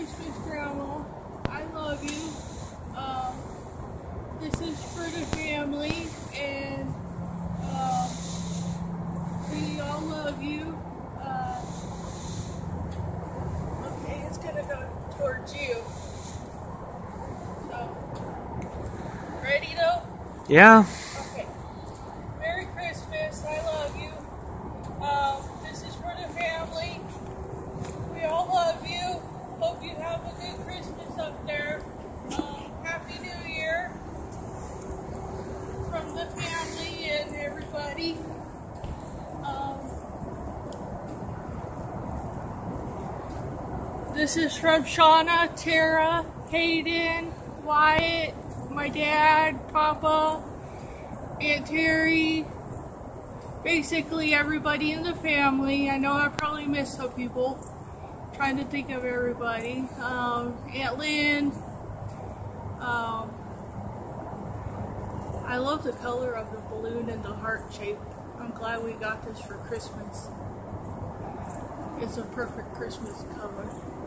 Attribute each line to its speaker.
Speaker 1: Christmas, Grandma. I love you. This is for the family, and we all love you. Okay, it's gonna go towards you. So, ready though?
Speaker 2: Yeah.
Speaker 1: Okay. Merry Christmas. I love you. This is for the family. We all love you. Hope you have a good Christmas up there. Happy New Year from the family and everybody. This is from Shauna, Tara, Hayden, Wyatt, my dad, Papa, Aunt Terry, basically everybody in the family. I know I probably missed some people. Trying to think of everybody. Aunt Lynn. I love the color of the balloon and the heart shape. I'm glad we got this for Christmas. It's a perfect Christmas color.